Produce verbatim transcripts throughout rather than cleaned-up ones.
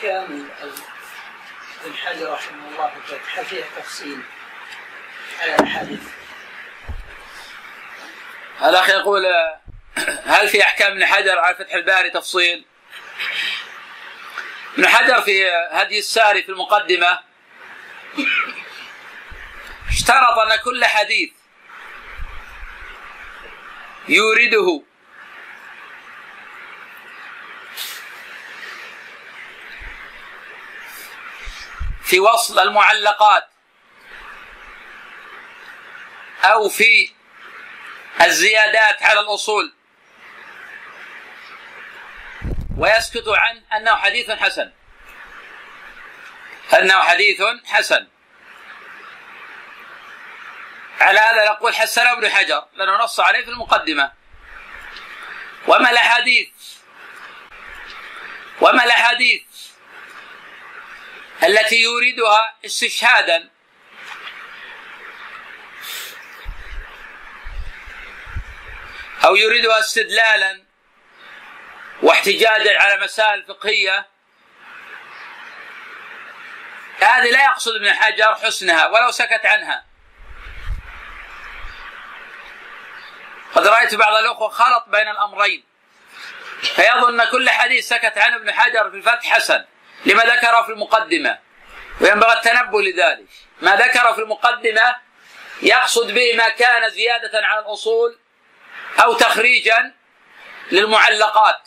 أحكام ابن حجر رحمه الله في الفتح هل فيها تفصيل على الحديث؟ الأخ يقول هل في أحكام ابن حجر على فتح الباري تفصيل؟ ابن حجر في هدي الساري في المقدمة اشترط أن كل حديث يورده في وصل المعلقات أو في الزيادات على الأصول ويسكت عن أنه حديث حسن أنه حديث حسن. على هذا نقول حسنه ابن حجر لأنه نص عليه في المقدمة. وما الأحاديث وما الأحاديث التي يوردها استشهادا أو يريدها استدلالا واحتجاجا على مسائل فقهية، هذه لا يقصد ابن حجر حسنها ولو سكت عنها. قد رأيت بعض الأخوة خلط بين الأمرين فيظن كل حديث سكت عنه ابن حجر في الفتح حسن لما ذكره في المقدمة، وينبغي التنبه لذلك. ما ذكره في المقدمة يقصد به ما كان زيادة على الأصول أو تخريجا للمعلقات،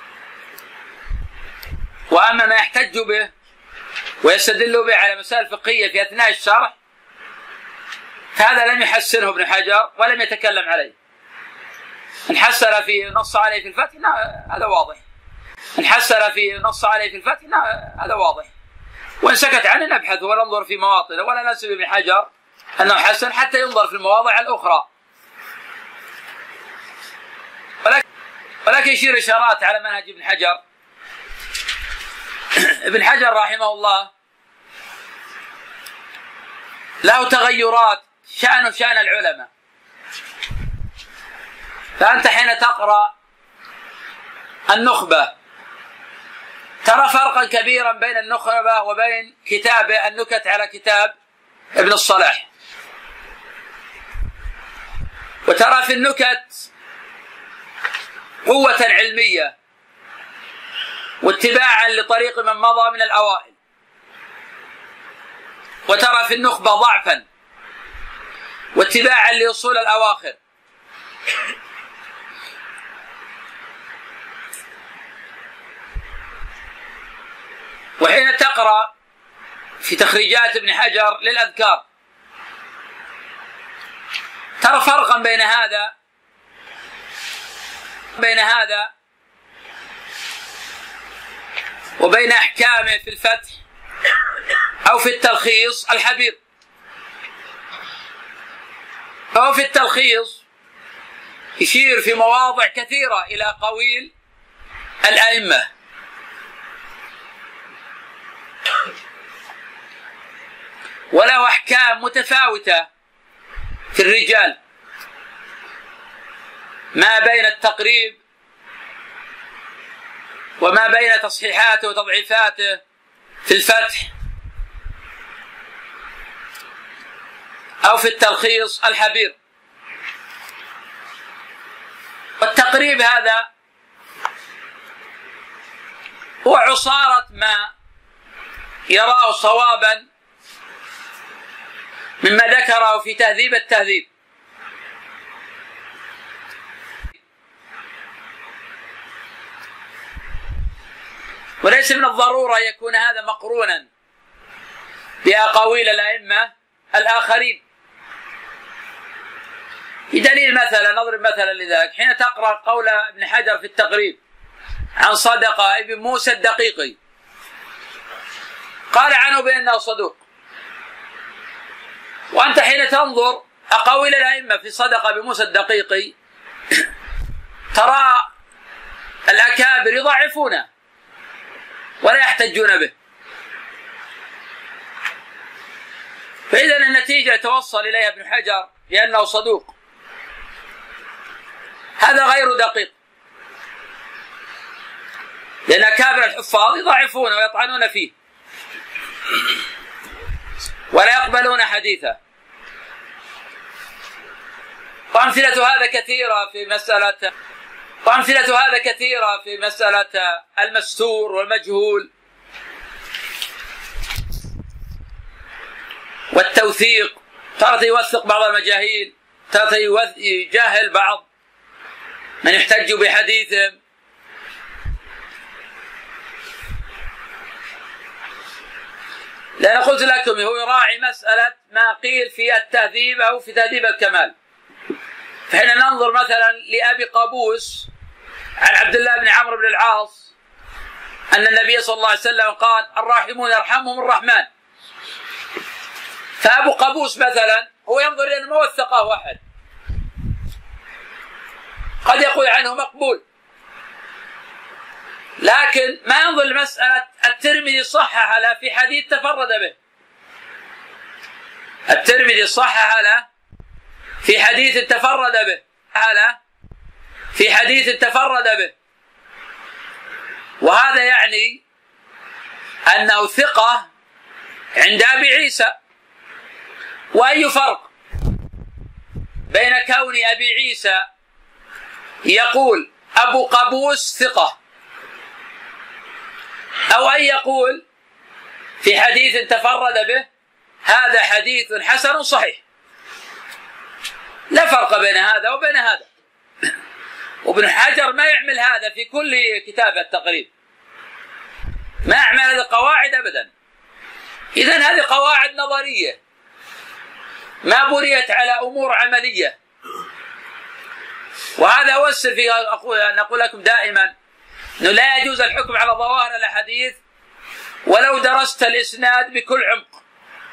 وأما ما يحتج به ويستدل به على مسائل فقهية في أثناء الشرح فهذا لم يحسنه ابن حجر ولم يتكلم عليه. إن حسن في نص عليه في الفتح هذا واضح، إن حسن في نص عليه في الفتح هذا واضح، وإن سكت عنه نبحث وننظر في مواطنه ولا ننسب ابن حجر أنه حسن حتى ينظر في المواضع الأخرى. ولكن, ولكن يشير إشارات على منهج ابن حجر. ابن حجر رحمه الله له تغيرات شأنه شأن العلماء، فأنت حين تقرأ النخبة ترى فرقا كبيرا بين النخبة وبين كتاب النكت على كتاب ابن الصلاح، وترى في النكت قوة علمية واتباعا لطريق من مضى من الأوائل، وترى في النخبة ضعفا واتباعا لأصول الأواخر. وحين تقرأ في تخريجات ابن حجر للأذكار ترى فرقا بين هذا بين هذا وبين أحكامه في الفتح أو في التلخيص الحبير. فهو في التلخيص يشير في مواضع كثيرة إلى قويل الأئمة، وله أحكام متفاوتة في الرجال ما بين التقريب وما بين تصحيحاته وتضعيفاته في الفتح أو في التلخيص الحبير. والتقريب هذا هو عصارة ما يراه صوابا مما ذكره في تهذيب التهذيب، وليس من الضرورة يكون هذا مقرونا بأقاويل الأئمة الآخرين. بدليل مثلا نضرب مثلا لذلك حين تقرأ قول ابن حجر في التقريب عن صدقة ابن موسى الدقيقي قال عنه بأنه صدوق، وأنت حين تنظر أقاويل الأئمة في صدقة بموسى الدقيقي ترى الأكابر يضعفونه ولا يحتجون به. فإذا النتيجة توصل إليها ابن حجر لأنه صدوق، هذا غير دقيق. لأن أكابر الحفاظ يضعفونه ويطعنون فيه ولا يقبلون حديثه. وأمثلة هذا كثيرة في مسألة وأمثلة هذا كثيرة في مسألة المستور والمجهول والتوثيق. تارة يوثق بعض المجاهيل، تارة يجاهل بعض من يحتج بحديثهم. لأن قلت لكم هو يراعي مسألة ما قيل في التهذيب أو في تهذيب الكمال. فحين ننظر مثلا لأبي قابوس عن عبد الله بن عمرو بن العاص أن النبي صلى الله عليه وسلم قال الراحمون يرحمهم الرحمن. فأبو قابوس مثلا هو ينظر إلى ما وثقه أحد، قد يقول عنه مقبول، لكن ما ينظر لمسألة الترمذي صحح له في حديث تفرد به. الترمذي صحح له في حديث تفرد به له في حديث تفرد به، وهذا يعني أنه ثقة عند أبي عيسى. وأي فرق بين كون أبي عيسى يقول أبو قابوس ثقة أو أن يقول في حديث تفرد به هذا حديث حسن صحيح؟ لا فرق بين هذا وبين هذا. وابن حجر ما يعمل هذا في كل كتاب التقريب، ما يعمل هذه القواعد أبدا. إذن هذه قواعد نظرية ما بنيت على أمور عملية. وهذا هو السر في أن أقول لكم دائما أنه لا يجوز الحكم على ظواهر الأحاديث ولو درست الإسناد بكل عمق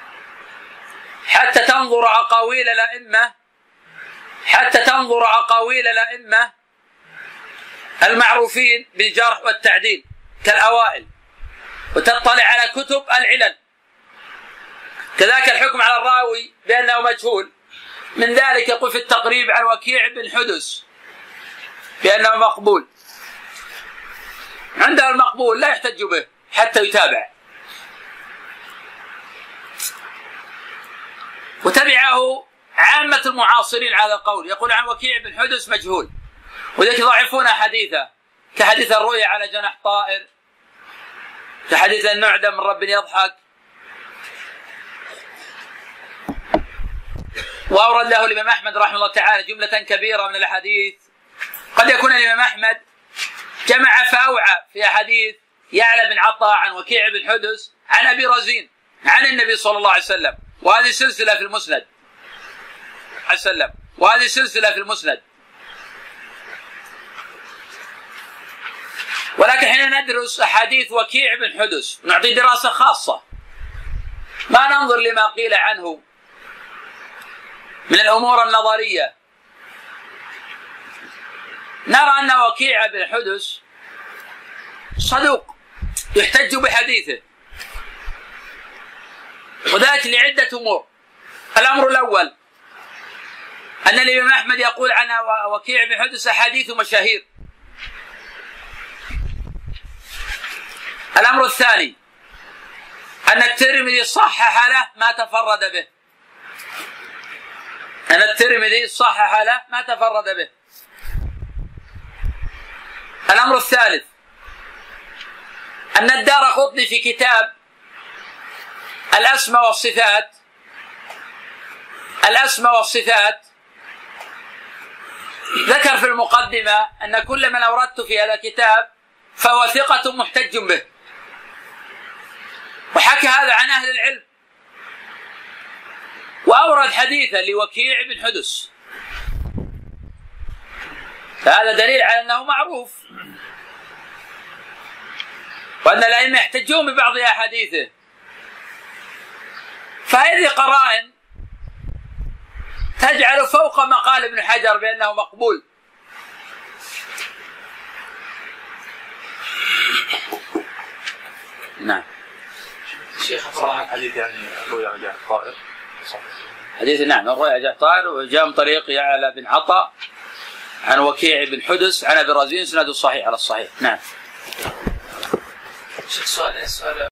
حتى تنظر أقاويل الأئمة حتى تنظر أقاويل الأئمة المعروفين بالجرح والتعديل كالأوائل، وتطلع على كتب العلل. كذلك الحكم على الراوي بأنه مجهول، من ذلك يقول في التقريب عن وكيع بن حدس بأنه مقبول. عنده المقبول لا يحتج به حتى يتابع. وتبعه عامة المعاصرين على القول، يقول عن وكيع بن حدس مجهول، وذلك يضعفون حديثه كحديث الرؤيا على جناح طائر، كحديث النعدة من رب يضحك. وأورد له الإمام أحمد رحمه الله تعالى جملة كبيرة من الأحاديث. قد يكون الإمام أحمد جمع فأوعى في أحاديث يعلى بن عطاء عن وكيع بن حدس عن أبي رزين عن النبي صلى الله عليه وسلم، وهذه سلسلة في المسند وسلم وهذه سلسلة في المسند. ولكن حين ندرس أحاديث وكيع بن حدس نعطي دراسة خاصة، ما ننظر لما قيل عنه من الأمور النظرية. نرى أن وكيع بن حدس صدوق يحتج بحديثه، وذلك لعدة أمور. الأمر الأول أن الإمام أحمد يقول عن وكيع بن حدس أحاديث مشاهير. الأمر الثاني أن الترمذي صحح له ما تفرد به أن الترمذي صحح له ما تفرد به. الأمر الثالث أن الدارقطني في كتاب الأسماء والصفات الأسماء والصفات ذكر في المقدمة أن كل من أوردت في هذا الكتاب فهو ثقة محتج به، وحكى هذا عن أهل العلم، وأورد حديثا لوكيع بن حدس، فهذا دليل على أنه معروف وأن الأئمة يحتجون ببعض أحاديثه. فهذه قرائن تجعل فوق ما قال ابن حجر بأنه مقبول. نعم. شيخ صراحة حديث يعني الرؤيا جاء طائر. حديث نعم الرؤيا جاء طائر، وجاء من طريق يعلى بن عطاء عن وكيع بن حدس عن أبي رزين، سنده صحيح على الصحيح. نعم. شيخ سؤال سؤال